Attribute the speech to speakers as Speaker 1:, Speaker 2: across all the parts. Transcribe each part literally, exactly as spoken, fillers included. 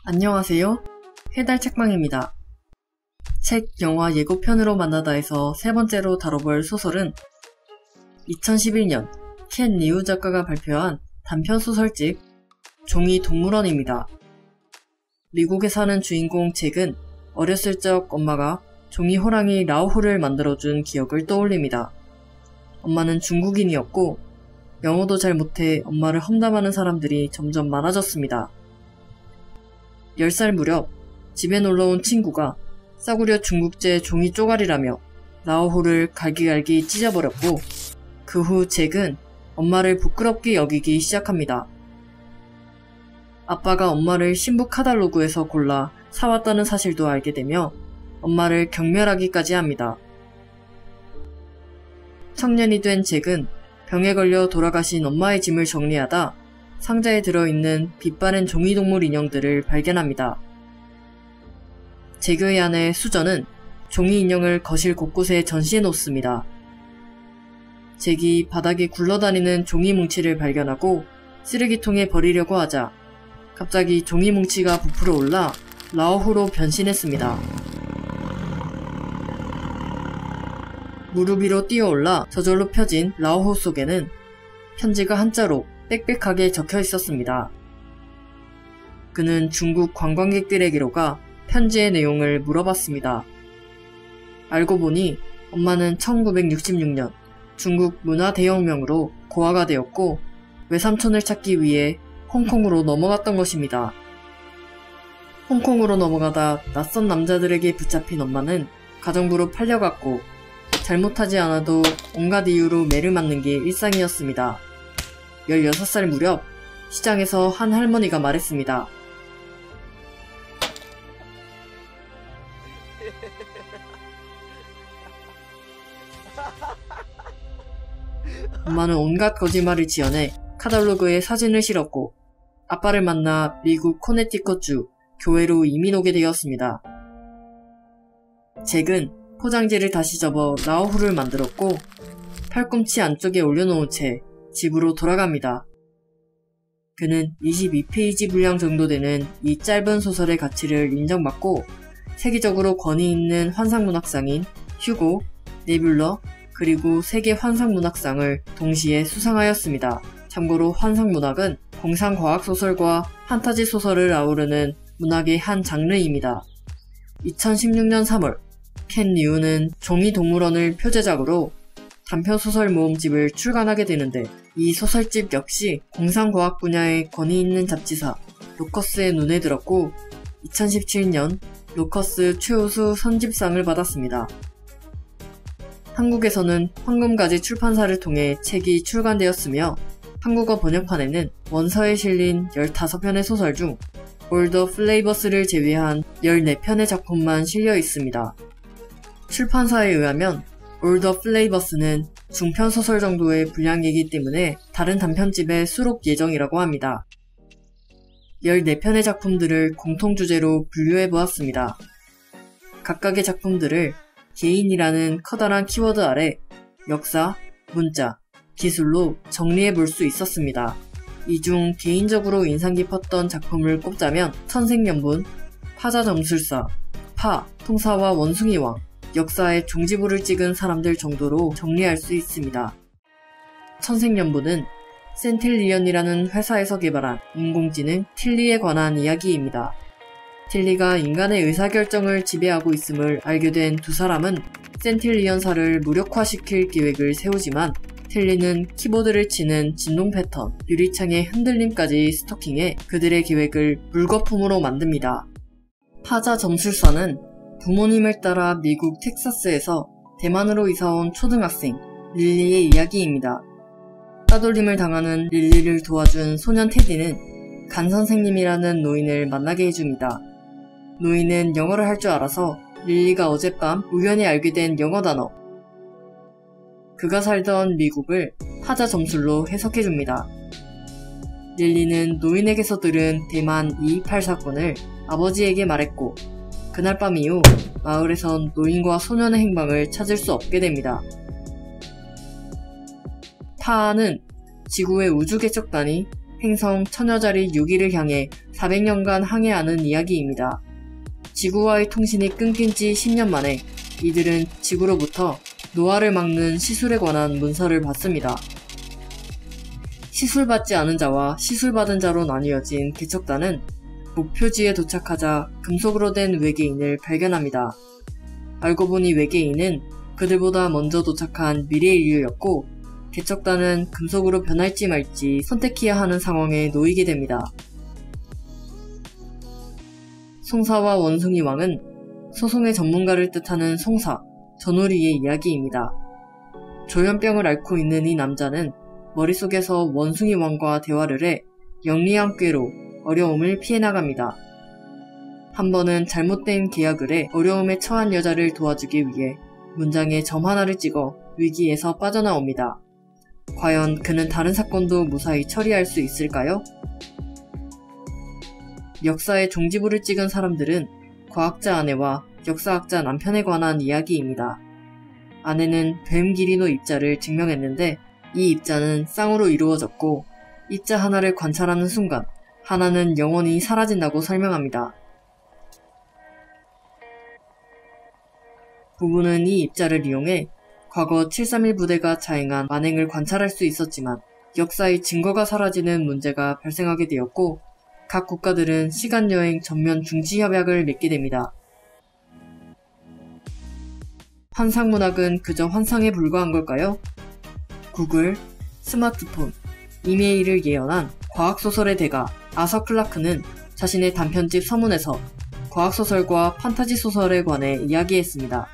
Speaker 1: 안녕하세요. 해달 책방입니다. 책, 영화 예고편으로 만나다에서 세 번째로 다뤄볼 소설은 이천십일 년 켄 리우 작가가 발표한 단편 소설집 종이 동물원입니다. 미국에 사는 주인공 잭은 어렸을 적 엄마가 종이 호랑이 라오후를 만들어준 기억을 떠올립니다. 엄마는 중국인이었고 영어도 잘 못해 엄마를 험담하는 사람들이 점점 많아졌습니다. 열 살 무렵 집에 놀러온 친구가 싸구려 중국제 종이 쪼가리라며 라오후를 갈기갈기 찢어버렸고 그 후 잭은 엄마를 부끄럽게 여기기 시작합니다. 아빠가 엄마를 신부 카달로그에서 골라 사왔다는 사실도 알게 되며 엄마를 경멸하기까지 합니다. 청년이 된 잭은 병에 걸려 돌아가신 엄마의 짐을 정리하다 상자에 들어있는 빛 바랜 종이동물 인형들을 발견합니다. 잭의 아내 수전은 종이 인형을 거실 곳곳에 전시해 놓습니다. 잭이 바닥에 굴러다니는 종이 뭉치를 발견하고 쓰레기통에 버리려고 하자 갑자기 종이 뭉치가 부풀어 올라 라오후로 변신했습니다. 무릎 위로 뛰어올라 저절로 펴진 라오후 속에는 편지가 한자로 빽빽하게 적혀 있었습니다. 그는 중국 관광객들에게로 가 편지의 내용을 물어봤습니다. 알고 보니 엄마는 천구백육십육 년 중국 문화대혁명으로 고아가 되었고 외삼촌을 찾기 위해 홍콩으로 넘어갔던 것입니다. 홍콩으로 넘어가다 낯선 남자들에게 붙잡힌 엄마는 가정부로 팔려갔고 잘못하지 않아도 온갖 이유로 매를 맞는 게 일상이었습니다. 열여섯 살 무렵 시장에서 한 할머니가 말했습니다. 엄마는 온갖 거짓말을 지어내 카달로그에 사진을 실었고 아빠를 만나 미국 코네티컷주 교회로 이민 오게 되었습니다. 잭은 포장지를 다시 접어 라오후를 만들었고 팔꿈치 안쪽에 올려놓은 채 집으로 돌아갑니다. 그는 이십이 페이지 분량 정도 되는 이 짧은 소설의 가치를 인정받고 세계적으로 권위 있는 환상문학상인 휴고, 네뷸러, 그리고 세계 환상문학상을 동시에 수상하였습니다. 참고로 환상문학은 공상과학소설과 판타지 소설을 아우르는 문학의 한 장르입니다. 이천십육 년 삼월 켄 리우는 종이동물원을 표제작으로 단편소설 모음집을 출간하게 되는데 이 소설집 역시 공상과학 분야의 권위 있는 잡지사 로커스의 눈에 들었고 이천십칠 년 로커스 최우수 선집상을 받았습니다. 한국에서는 황금가지 출판사를 통해 책이 출간되었으며 한국어 번역판에는 원서에 실린 열다섯 편의 소설 중 All the Flavors를 제외한 열네 편의 작품만 실려 있습니다. 출판사에 의하면 All the Flavors는 중편 소설 정도의 분량이기 때문에 다른 단편집에 수록 예정이라고 합니다. 열네 편의 작품들을 공통주제로 분류해보았습니다. 각각의 작품들을 개인이라는 커다란 키워드 아래 역사, 문자, 기술로 정리해볼 수 있었습니다. 이 중 개인적으로 인상 깊었던 작품을 꼽자면 천생연분, 파자점술사, 파, 통사와 원숭이왕, 역사의 종지부를 찍은 사람들 정도로 정리할 수 있습니다. 천생연분은 센틸리언이라는 회사에서 개발한 인공지능 틸리에 관한 이야기입니다. 틸리가 인간의 의사결정을 지배하고 있음을 알게 된 두 사람은 센틸리언사를 무력화시킬 계획을 세우지만 틸리는 키보드를 치는 진동 패턴, 유리창의 흔들림까지 스토킹해 그들의 계획을 물거품으로 만듭니다. 파자 점술사는 부모님을 따라 미국 텍사스에서 대만으로 이사온 초등학생 릴리의 이야기입니다. 따돌림을 당하는 릴리를 도와준 소년 테디는 간 선생님이라는 노인을 만나게 해줍니다. 노인은 영어를 할 줄 알아서 릴리가 어젯밤 우연히 알게 된 영어 단어 그가 살던 미국을 파자 점술로 해석해줍니다. 릴리는 노인에게서 들은 대만 이이팔 사건을 아버지에게 말했고 그날 밤 이후 마을에선 노인과 소년의 행방을 찾을 수 없게 됩니다. 파는 지구의 우주개척단이 행성 처녀자리 육 위를 향해 사백 년간 항해하는 이야기입니다. 지구와의 통신이 끊긴 지 십 년 만에 이들은 지구로부터 노화를 막는 시술에 관한 문서를 받습니다. 시술받지 않은 자와 시술받은 자로 나뉘어진 개척단은 목표지에 도착하자 금속으로 된 외계인을 발견합니다. 알고 보니 외계인은 그들보다 먼저 도착한 미래 인류였고 개척단은 금속으로 변할지 말지 선택해야 하는 상황에 놓이게 됩니다. 송사와 원숭이 왕은 소송의 전문가를 뜻하는 송사, 전우리의 이야기입니다. 조현병을 앓고 있는 이 남자는 머릿속에서 원숭이 왕과 대화를 해 영리한 꾀로 어려움을 피해 나갑니다. 한 번은 잘못된 계약을 해 어려움에 처한 여자를 도와주기 위해 문장에 점 하나를 찍어 위기에서 빠져나옵니다. 과연 그는 다른 사건도 무사히 처리할 수 있을까요? 역사에 종지부를 찍은 사람들은 과학자 아내와 역사학자 남편에 관한 이야기입니다. 아내는 뱀 기리노 입자를 증명했는데 이 입자는 쌍으로 이루어졌고 입자 하나를 관찰하는 순간 하나는 영원히 사라진다고 설명합니다. 부부는 이 입자를 이용해 과거 칠삼일 부대가 자행한 만행을 관찰할 수 있었지만 역사의 증거가 사라지는 문제가 발생하게 되었고 각 국가들은 시간여행 전면 중지 협약을 맺게 됩니다. 환상문학은 그저 환상에 불과한 걸까요? 구글, 스마트폰, 이메일을 예언한 과학소설의 대가 아서 클라크는 자신의 단편집 서문에서 과학소설과 판타지 소설에 관해 이야기했습니다.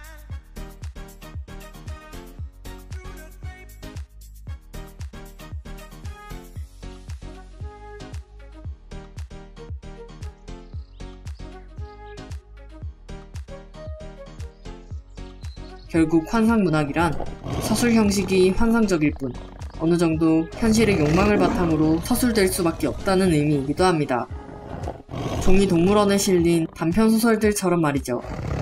Speaker 1: 결국 환상문학이란 서술 형식이 환상적일 뿐 어느 정도 현실의 욕망을 바탕으로 서술될 수밖에 없다는 의미이기도 합니다. 종이 동물원에 실린 단편소설들처럼 말이죠.